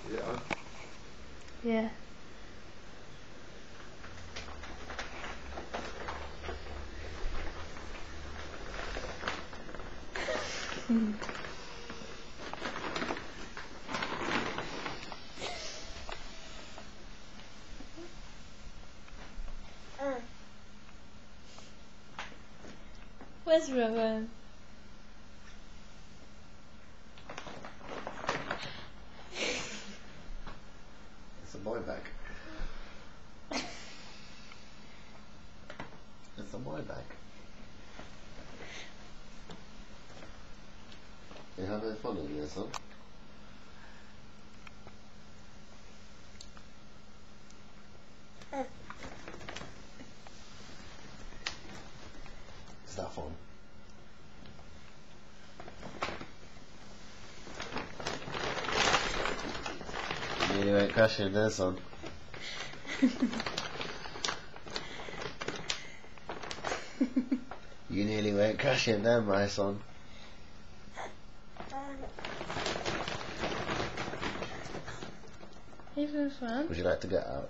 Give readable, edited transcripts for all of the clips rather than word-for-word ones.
Is it on? Yeah. Where's Rowan? It's a my bag. It's a my bag. You having fun in here, son? Is that fun? You nearly went crashing there, son. You nearly went crashing there, my son. Even fun? Would you like to get out?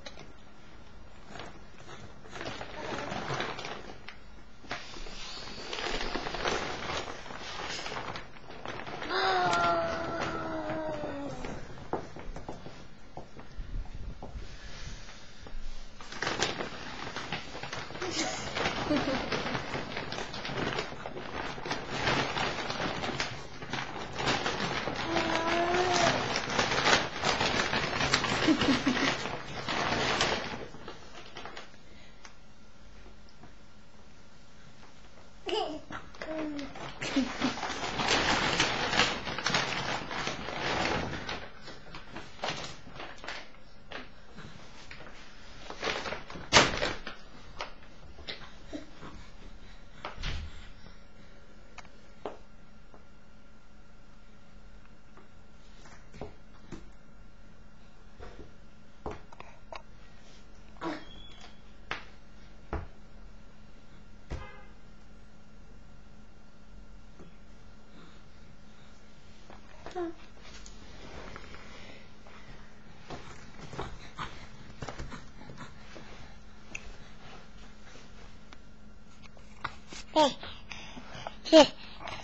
Hey. Here.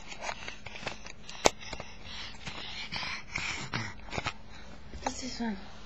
What's this one?